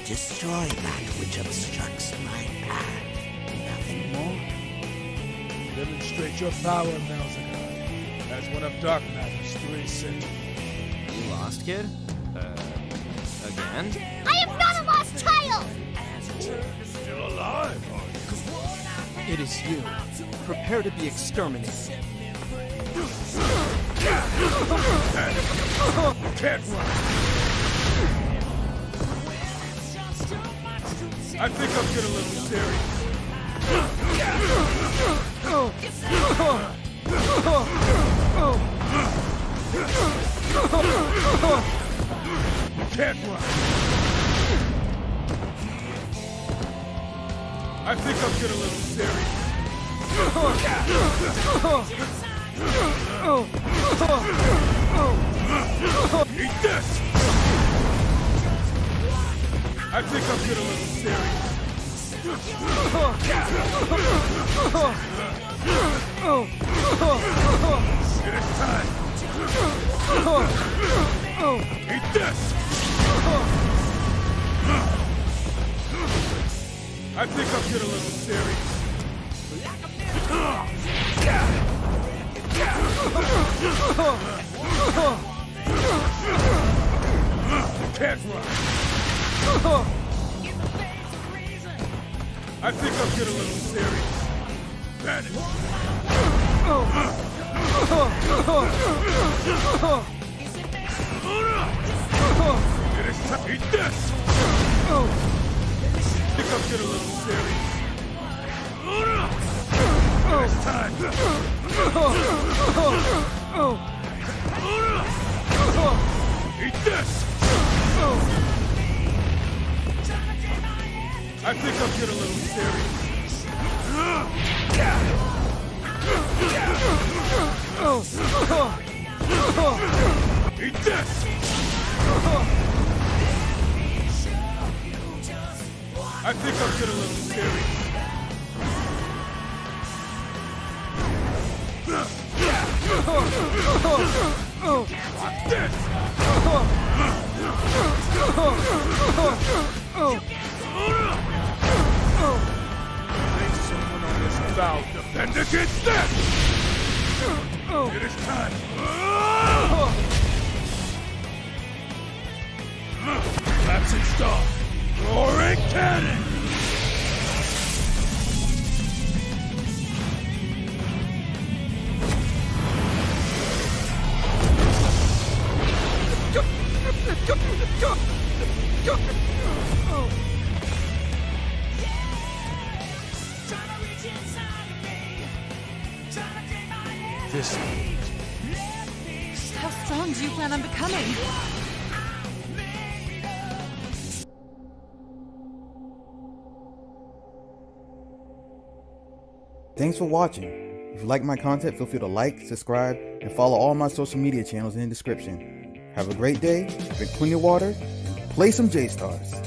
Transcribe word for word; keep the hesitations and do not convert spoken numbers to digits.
destroy that which obstructs my path. Nothing more. Demonstrate your power, Malzahar, as one of Dark Matter's three sentinels. You lost, kid? Uh, again? I am not a lost child! Still alive, are you? It is you. Prepare to be exterminated. Can't run. I think I'm getting a little serious. Can't run. I think I'm getting a little serious. Eat this! I think I'm getting a little serious. It is time. Eat this! I think I'm getting a little serious. Can't run. I think I'm getting a little serious. Vanish. It is time. Eat this! I think I'm getting a little serious. It is time. Eat this! I think I'm getting a little serious. Eat this! I think I'm getting a little serious. Watch this! There's someone on this bout defend against this! It is time! Collapsing star! Roaring cannon! This How strong do you plan on becoming? Thanks for watching. If you like my content, feel free to like, subscribe, and follow all my social media channels in the description. Have a great day, drink plenty of water, and play some J-Stars.